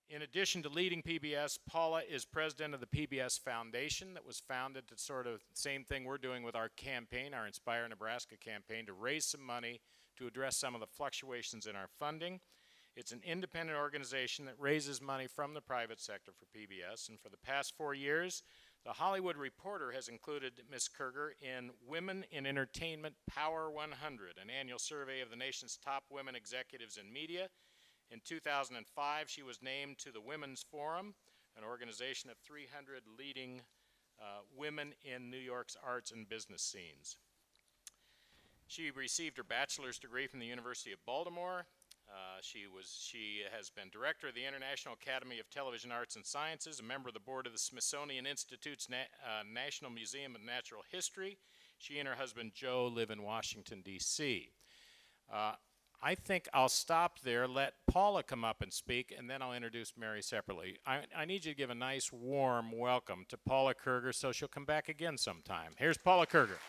In addition to leading PBS, Paula is president of the PBS Foundation that was founded to sort of same thing we're doing with our campaign, our Inspire Nebraska campaign, to raise some money to address some of the fluctuations in our funding. It's an independent organization that raises money from the private sector for PBS, and for the past 4 years, the Hollywood Reporter has included Ms. Kerger in Women in Entertainment Power 100, an annual survey of the nation's top women executives in media. In 2005, she was named to the Women's Forum, an organization of 300 leading women in New York's arts and business scenes. She received her bachelor's degree from the University of Baltimore. She has been director of the International Academy of Television Arts and Sciences, a member of the board of the Smithsonian Institute's National Museum of Natural History. She and her husband Joe live in Washington, D.C. I think I'll stop there, let Paula come up and speak, and then I'll introduce Mary separately. I need you to give a nice, warm welcome to Paula Kerger so she'll come back again sometime. Here's Paula Kerger.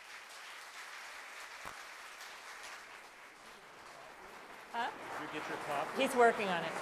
Huh? Did you get your coffee? He's working on it.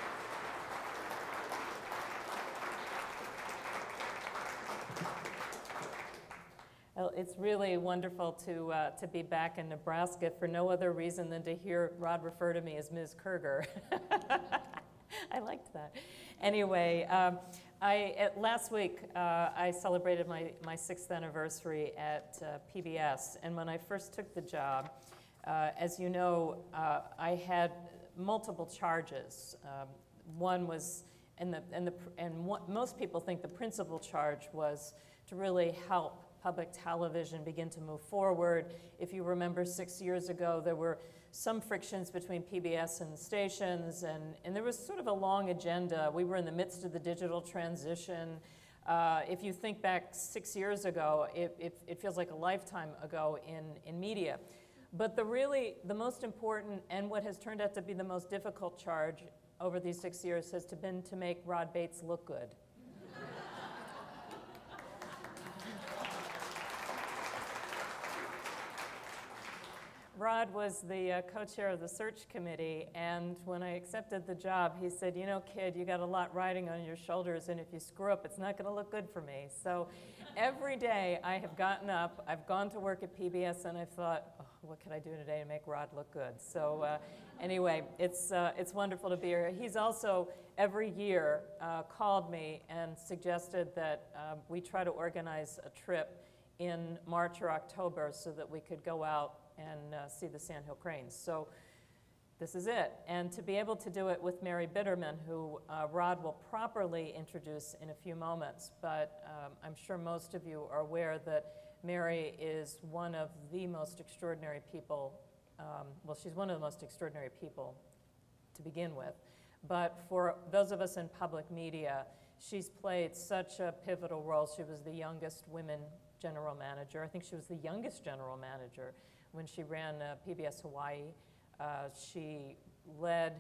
Well, it's really wonderful to be back in Nebraska for no other reason than to hear Rod refer to me as Ms. Kerger. I liked that. Anyway, last week I celebrated my 6th anniversary at PBS, and when I first took the job, as you know, I had multiple charges. One was, most people think the principal charge was to really help public television begin to move forward. If you remember 6 years ago, there were some frictions between PBS and the stations, and there was sort of a long agenda. We were in the midst of the digital transition. If you think back 6 years ago, it feels like a lifetime ago in media. But the most important and what has turned out to be the most difficult charge over these 6 years has been to make Rod Bates look good. Rod was the co-chair of the search committee, and when I accepted the job, he said, you know, kid, you got a lot riding on your shoulders, and if you screw up, it's not going to look good for me. So every day I have gotten up, I've gone to work at PBS, and I've thought, oh, what can I do today to make Rod look good? So anyway, it's wonderful to be here. He's also, every year, called me and suggested that we try to organize a trip in March or October so that we could go out and see the Sandhill Cranes. So this is it. And to be able to do it with Mary Bitterman, who Rod will properly introduce in a few moments, but I'm sure most of you are aware that Mary is one of the most extraordinary people, well, she's one of the most extraordinary people to begin with. But for those of us in public media, she's played such a pivotal role. She was the youngest women general manager. I think she was the youngest general manager when she ran PBS Hawaii. She led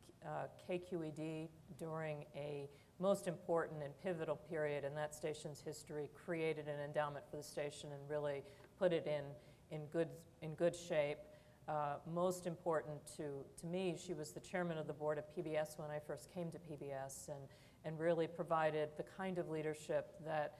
KQED during a most important and pivotal period in that station's history, created an endowment for the station and really put it in good shape. Most important to me, she was the chairman of the board of PBS when I first came to PBS, and really provided the kind of leadership that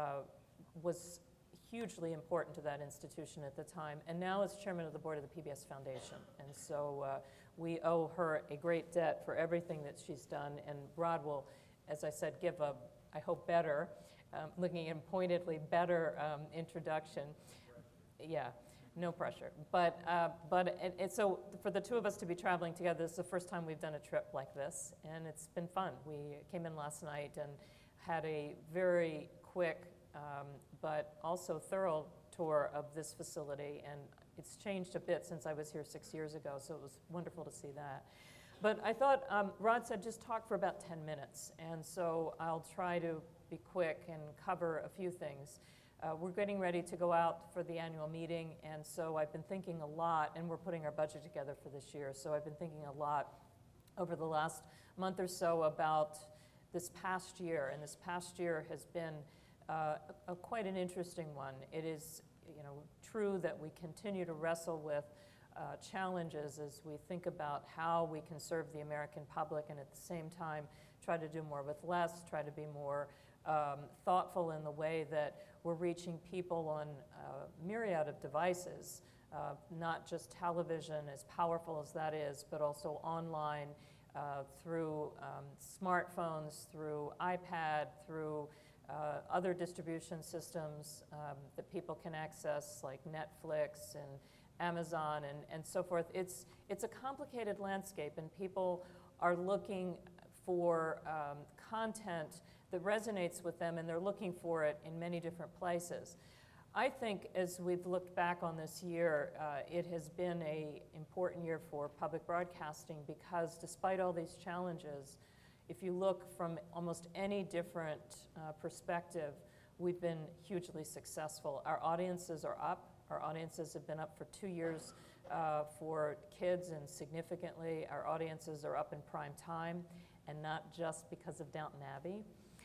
was hugely important to that institution at the time, and now is chairman of the board of the PBS Foundation. And so we owe her a great debt for everything that she's done, and Rod will, as I said, give a, I hope better, looking at pointedly better introduction. Yeah, no pressure. But so for the two of us to be traveling together, this is the first time we've done a trip like this, and it's been fun. We came in last night and had a very quick but also thorough tour of this facility, and it's changed a bit since I was here 6 years ago, so it was wonderful to see that. But I thought, Rod said just talk for about 10 minutes, and so I'll try to be quick and cover a few things. We're getting ready to go out for the annual meeting, and so I've been thinking a lot, and we're putting our budget together for this year, so I've been thinking a lot over the last month or so about this past year, and this past year has been quite an interesting one. It is, true that we continue to wrestle with challenges as we think about how we can serve the American public and at the same time try to do more with less, try to be more thoughtful in the way that we're reaching people on a myriad of devices, not just television, as powerful as that is, but also online, through smartphones, through iPad, through other distribution systems that people can access, like Netflix and Amazon and so forth. It's a complicated landscape, and people are looking for content that resonates with them, and they're looking for it in many different places. I think as we've looked back on this year, it has been an important year for public broadcasting because despite all these challenges, if you look from almost any different perspective, we've been hugely successful. Our audiences are up. Our audiences have been up for 2 years for kids, and significantly, our audiences are up in prime time, and not just because of Downton Abbey.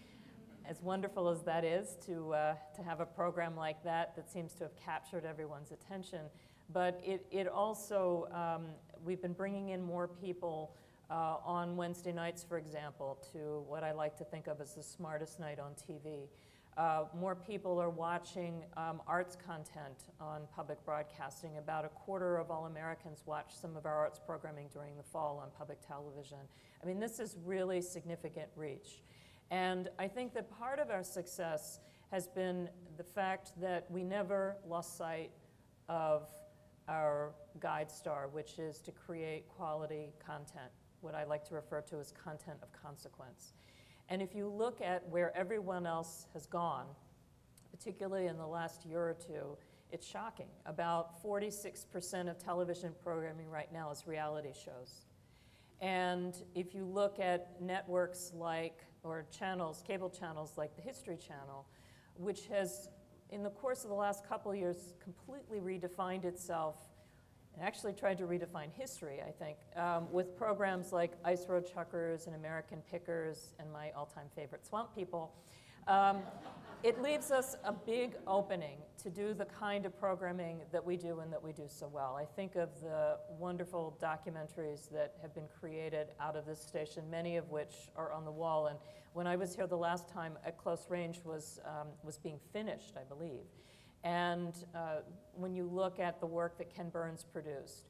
As wonderful as that is to have a program like that that seems to have captured everyone's attention, but it also, we've been bringing in more people on Wednesday nights, for example, to what I like to think of as the smartest night on TV. More people are watching arts content on public broadcasting. About a quarter of all Americans watch some of our arts programming during the fall on public television. I mean, this is really significant reach. And I think that part of our success has been the fact that we never lost sight of our guide star, which is to create quality content, what I like to refer to as content of consequence. And if you look at where everyone else has gone, particularly in the last year or two, it's shocking. About 46% of television programming right now is reality shows. And if you look at networks like, or channels, cable channels like the History Channel, which has, in the course of the last couple of years, completely redefined itself and actually tried to redefine history, I think, with programs like Ice Road Chuckers and American Pickers and my all-time favorite, Swamp People. It leaves us a big opening to do the kind of programming that we do and that we do so well. I think of the wonderful documentaries that have been created out of this station, many of which are on the wall. And when I was here the last time, At Close Range was being finished, I believe. And when you look at the work that Ken Burns produced,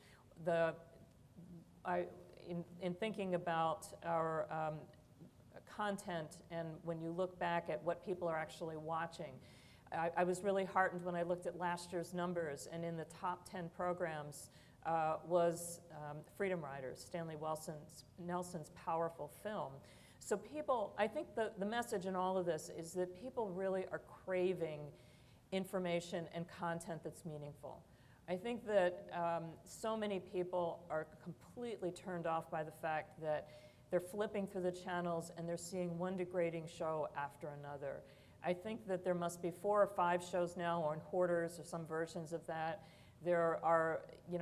in thinking about our content, and when you look back at what people are actually watching, I was really heartened when I looked at last year's numbers, and in the top 10 programs was Freedom Riders, Stanley Nelson's powerful film. So people, I think the message in all of this is that people really are craving information and content that's meaningful. I think that so many people are completely turned off by the fact that they're flipping through the channels and they're seeing one degrading show after another. I think that there must be 4 or 5 shows now on Hoarders or some versions of that. There are,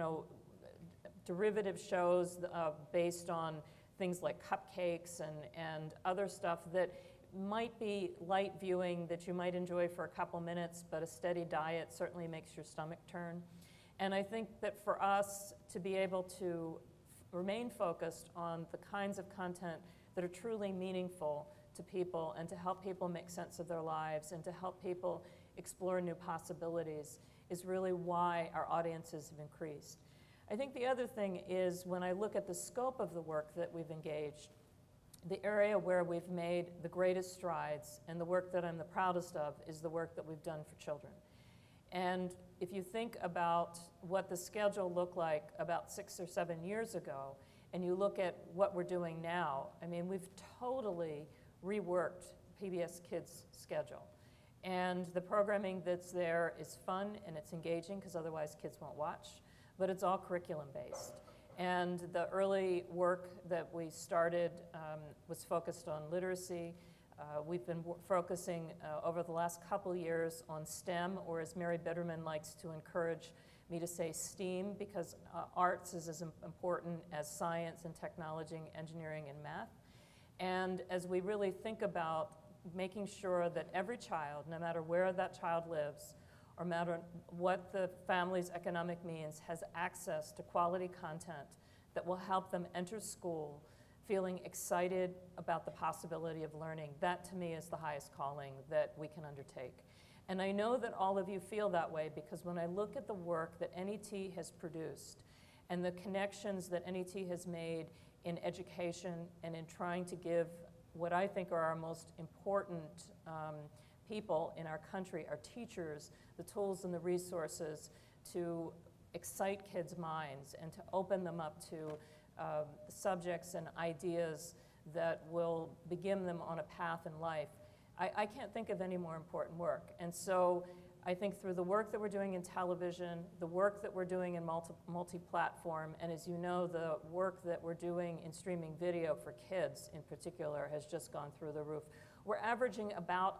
derivative shows based on things like cupcakes and other stuff that might be light viewing that you might enjoy for a couple minutes, but a steady diet certainly makes your stomach turn. And I think that for us to be able to remain focused on the kinds of content that are truly meaningful to people and to help people make sense of their lives and to help people explore new possibilities is really why our audiences have increased. I think the other thing is when I look at the scope of the work that we've engaged, the area where we've made the greatest strides and the work that I'm the proudest of is the work that we've done for children. And if you think about what the schedule looked like about 6 or 7 years ago, and you look at what we're doing now, I mean, we've totally reworked PBS Kids' schedule. And the programming that's there is fun and it's engaging, because otherwise kids won't watch, but it's all curriculum-based. And the early work that we started was focused on literacy. We've been focusing over the last couple years on STEM, or as Mary Bitterman likes to encourage me to say STEAM, because arts is as important as science and technology and engineering and math. And as we really think about making sure that every child, no matter where that child lives, or matter what the family's economic means, has access to quality content that will help them enter school feeling excited about the possibility of learning. That, to me, is the highest calling that we can undertake. And I know that all of you feel that way, because when I look at the work that NET has produced and the connections that NET has made in education and in trying to give what I think are our most important people in our country, our teachers, the tools and the resources to excite kids' minds and to open them up to subjects and ideas that will begin them on a path in life. I can't think of any more important work. And so I think through the work that we're doing in television, the work that we're doing in multi-platform, and as you know, the work that we're doing in streaming video for kids in particular has just gone through the roof. We're averaging about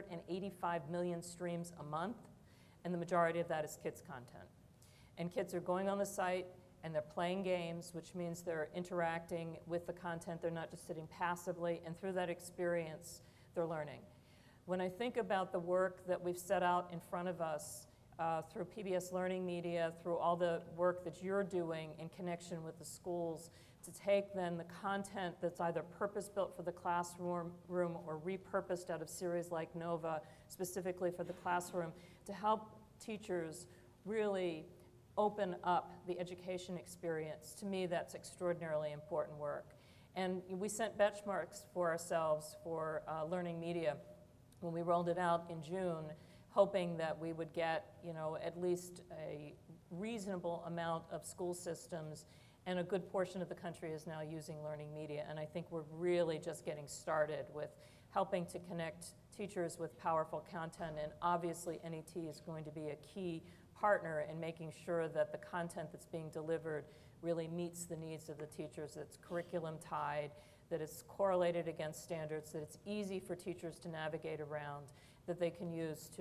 185 million streams a month, and the majority of that is kids' content. And kids are going on the site and they're playing games, which means they're interacting with the content. They're not just sitting passively, and through that experience, they're learning. When I think about the work that we've set out in front of us through PBS Learning Media, through all the work that you're doing in connection with the schools, to take then the content that's either purpose-built for the classroom or repurposed out of series like Nova, specifically for the classroom, to help teachers really open up the education experience. To me, that's extraordinarily important work. And we set benchmarks for ourselves for learning media when we rolled it out in June, hoping that we would get, at least a reasonable amount of school systems, and a good portion of the country is now using learning media. And I think we're really just getting started with helping to connect teachers with powerful content, and obviously NET is going to be a key partner in making sure that the content that's being delivered really meets the needs of the teachers, that it's curriculum tied, that it's correlated against standards, that it's easy for teachers to navigate around, that they can use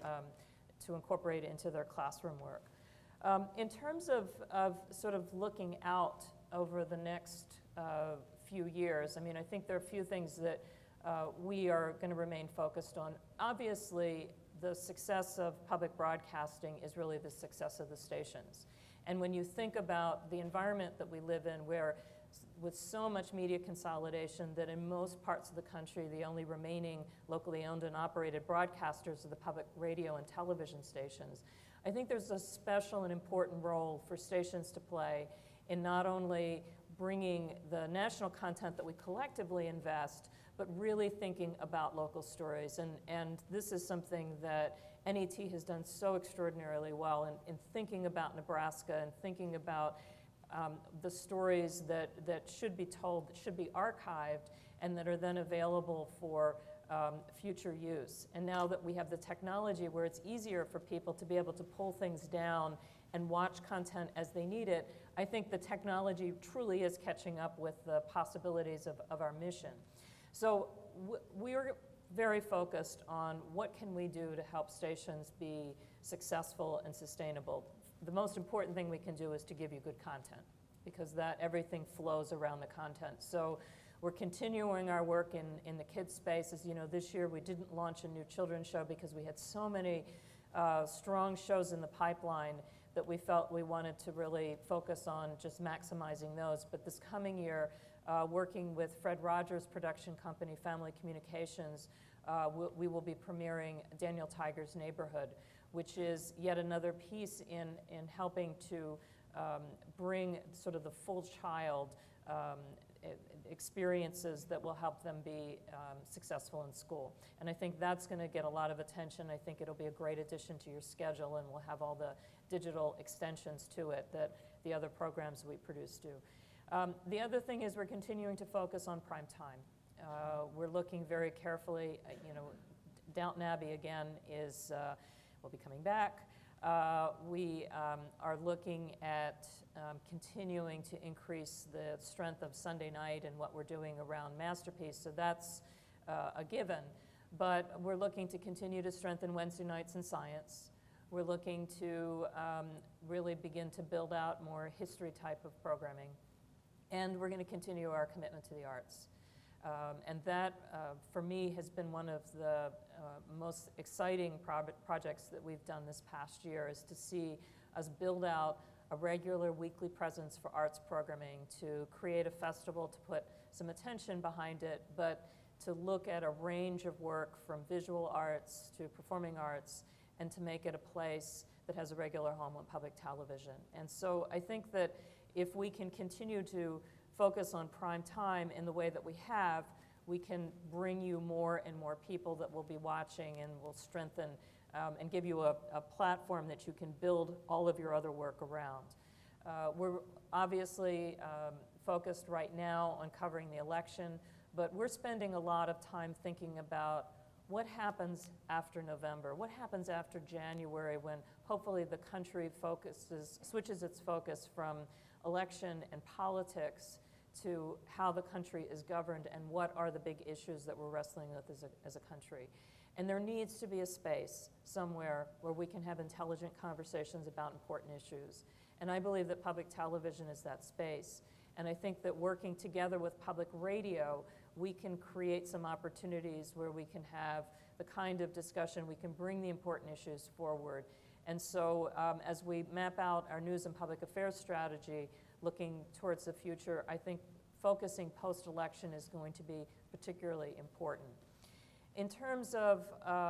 to incorporate into their classroom work. In terms of sort of looking out over the next few years, I think there are a few things that we are going to remain focused on. Obviously, the success of public broadcasting is really the success of the stations. And when you think about the environment that we live in, where with so much media consolidation that in most parts of the country, the only remaining locally owned and operated broadcasters are the public radio and television stations, I think there's a special and important role for stations to play in not only bringing the national content that we collectively invest, but really thinking about local stories. And this is something that NET has done so extraordinarily well in thinking about Nebraska and thinking about the stories that should be told, that should be archived, and that are then available for future use. And now that we have the technology where it's easier for people to be able to pull things down and watch content as they need it, I think the technology truly is catching up with the possibilities of our mission. So we're very focused on what can we do to help stations be successful and sustainable. The most important thing we can do is to give you good content, because that everything flows around the content. So we're continuing our work in the kids space. As you know, this year we didn't launch a new children's show because we had so many strong shows in the pipeline that we felt we wanted to really focus on just maximizing those. But this coming year, working with Fred Rogers' production company, Family Communications, we will be premiering Daniel Tiger's Neighborhood, which is yet another piece in helping to bring sort of the full child experiences that will help them be successful in school. And I think that's going to get a lot of attention. I think it'll be a great addition to your schedule, and we'll have all the digital extensions to it that the other programs we produce do. The other thing is we're continuing to focus on prime time. We're looking very carefully, Downton Abbey again will be coming back. We are looking at continuing to increase the strength of Sunday night and what we're doing around Masterpiece, so that's a given. But we're looking to continue to strengthen Wednesday nights in science. We're looking to really begin to build out more history type of programming. And we're going to continue our commitment to the arts. And that, for me, has been one of the most exciting projects that we've done this past year, is to see us build out a regular weekly presence for arts programming, to create a festival, to put some attention behind it, but to look at a range of work from visual arts to performing arts, and to make it a place that has a regular home on public television. And so I think that if we can continue to focus on prime time in the way that we have, we can bring you more and more people that will be watching, and will strengthen and give you a platform that you can build all of your other work around. We're obviously focused right now on covering the election, but we're spending a lot of time thinking about what happens after November, what happens after January, when hopefully the country switches its focus from election and politics to how the country is governed and what are the big issues that we're wrestling with as a country. And there needs to be a space somewhere where we can have intelligent conversations about important issues. And I believe that public television is that space. And I think that working together with public radio, we can create some opportunities where we can have the kind of discussion, we can bring the important issues forward. And so as we map out our news and public affairs strategy, looking towards the future, I think focusing post-election is going to be particularly important. In terms of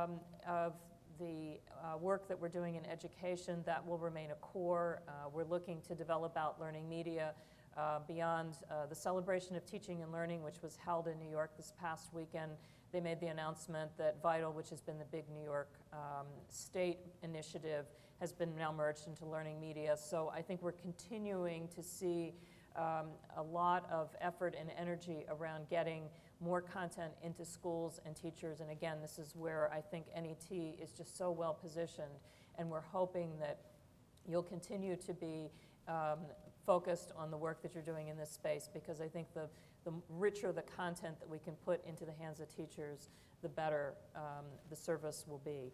the work that we're doing in education, that will remain a core. We're looking to develop out learning media beyond the celebration of teaching and learning, which was held in New York this past weekend. They made the announcement that VITAL, which has been the big New York state initiative, has been now merged into learning media. So I think we're continuing to see a lot of effort and energy around getting more content into schools and teachers. And again, this is where I think NET is just so well positioned, and we're hoping that you'll continue to be focused on the work that you're doing in this space, because I think the richer the content that we can put into the hands of teachers, the better the service will be.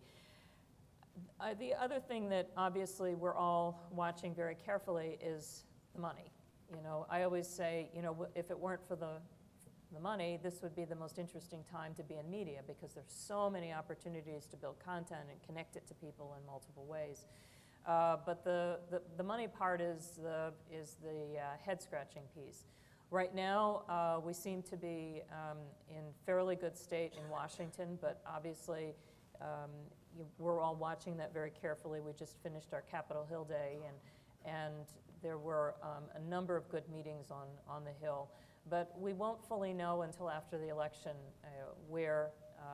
The other thing that obviously we're all watching very carefully is the money. You know, I always say, you know, if it weren't for the money, this would be the most interesting time to be in media, because there's so many opportunities to build content and connect it to people in multiple ways. But the money part is the head-scratching piece. Right now, we seem to be in fairly good state in Washington, but obviously we're all watching that very carefully. We just finished our Capitol Hill Day, and there were a number of good meetings on the Hill. But we won't fully know until after the election where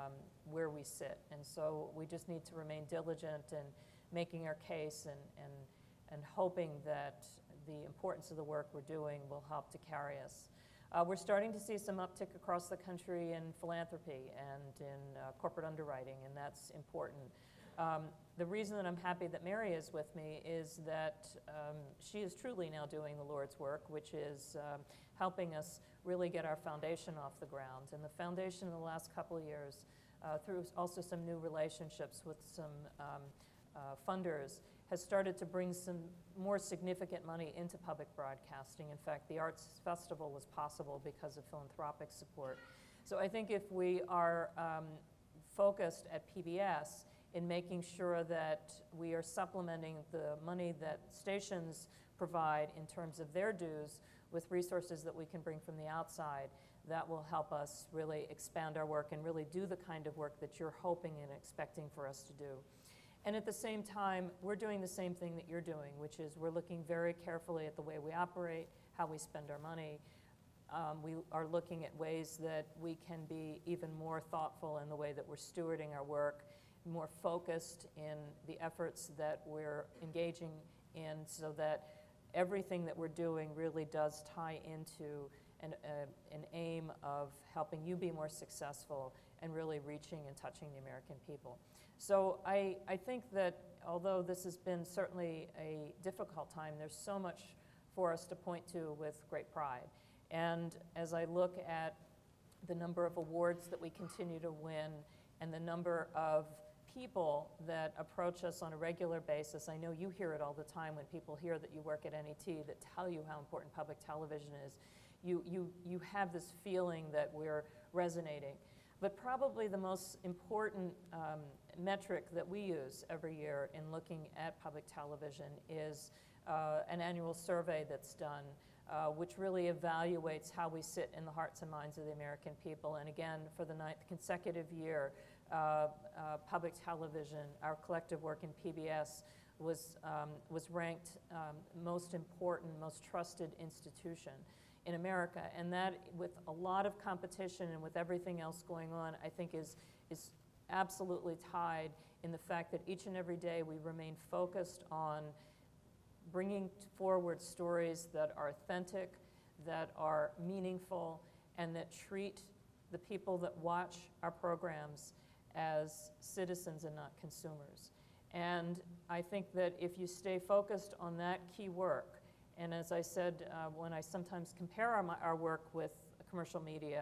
we sit. And so we just need to remain diligent in making our case and hoping that the importance of the work we're doing will help to carry us. We're starting to see some uptick across the country in philanthropy and in corporate underwriting, and that's important. The reason that I'm happy that Mary is with me is that she is truly now doing the Lord's work, which is helping us really get our foundation off the ground. And the foundation in the last couple of years, through also some new relationships with some funders, has started to bring some more significant money into public broadcasting. In fact, the Arts Festival was possible because of philanthropic support. So I think if we are focused at PBS in making sure that we are supplementing the money that stations provide in terms of their dues with resources that we can bring from the outside, that will help us really expand our work and really do the kind of work that you're hoping and expecting for us to do. And at the same time, we're doing the same thing that you're doing, which is we're looking very carefully at the way we operate, how we spend our money. We are looking at ways that we can be even more thoughtful in the way that we're stewarding our work, more focused in the efforts that we're engaging in, so that everything that we're doing really does tie into an aim of helping you be more successful and really reaching and touching the American people. So I think that although this has been certainly a difficult time, there's so much for us to point to with great pride. And as I look at the number of awards that we continue to win and the number of people that approach us on a regular basis, I know you hear it all the time when people hear that you work at NET, that tell you how important public television is. you have this feeling that we're resonating. But probably the most important metric that we use every year in looking at public television is an annual survey that's done, which really evaluates how we sit in the hearts and minds of the American people. And again, for the 9th consecutive year, public television, our collective work in PBS, was ranked most important, most trusted institution in America. And that, with a lot of competition and with everything else going on, I think is absolutely tied in the fact that each and every day we remain focused on bringing forward stories that are authentic, that are meaningful, and that treat the people that watch our programs as citizens and not consumers. And I think that if you stay focused on that key work, and as I said, when I sometimes compare our work with commercial media,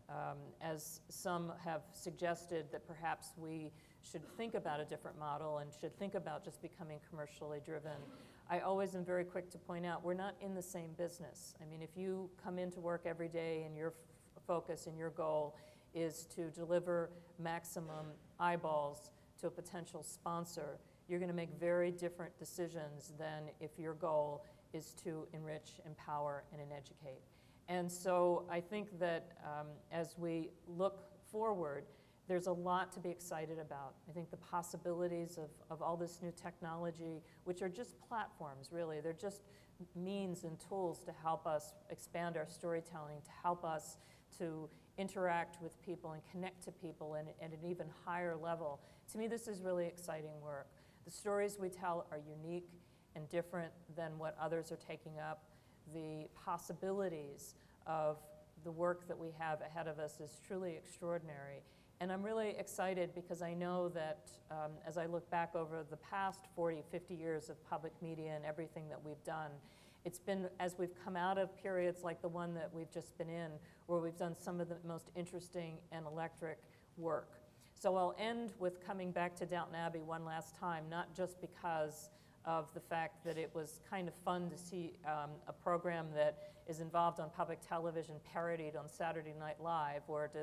as some have suggested that perhaps we should think about a different model and should think about just becoming commercially driven, I always am very quick to point out we're not in the same business. I mean, if you come into work every day and your focus and your goal is to deliver maximum eyeballs to a potential sponsor, you're going to make very different decisions than if your goal is to enrich, empower, and educate. And so I think that as we look forward, there's a lot to be excited about. I think the possibilities of all this new technology, which are just platforms, really. They're just means and tools to help us expand our storytelling, to help us to interact with people and connect to people at an even higher level. To me, this is really exciting work. The stories we tell are unique and different than what others are taking up. The possibilities of the work that we have ahead of us is truly extraordinary. And I'm really excited because I know that as I look back over the past 40, 50 years of public media and everything that we've done, it's been as we've come out of periods like the one that we've just been in, where we've done some of the most interesting and electric work. So I'll end with coming back to Downton Abbey one last time, not just because of the fact that it was kind of fun to see a program that is involved on public television parodied on Saturday Night Live,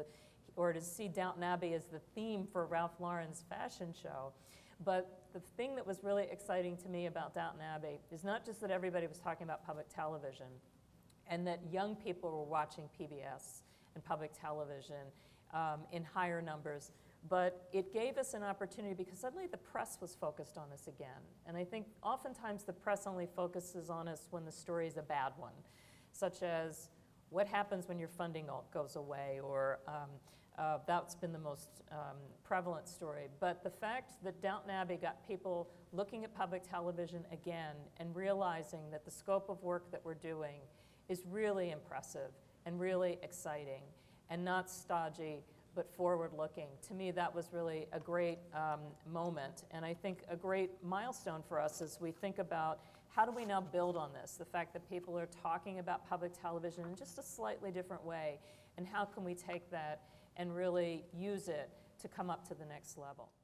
or to see Downton Abbey as the theme for Ralph Lauren's fashion show. But the thing that was really exciting to me about Downton Abbey is not just that everybody was talking about public television and that young people were watching PBS and public television in higher numbers, but it gave us an opportunity because suddenly the press was focused on us again. And I think oftentimes the press only focuses on us when the story is a bad one, such as what happens when your funding goes away, or that's been the most prevalent story. But the fact that Downton Abbey got people looking at public television again and realizing that the scope of work that we're doing is really impressive and really exciting and not stodgy, but forward-looking. To me, that was really a great moment, and I think a great milestone for us as we think about how do we now build on this, the fact that people are talking about public television in just a slightly different way, and how can we take that and really use it to come up to the next level.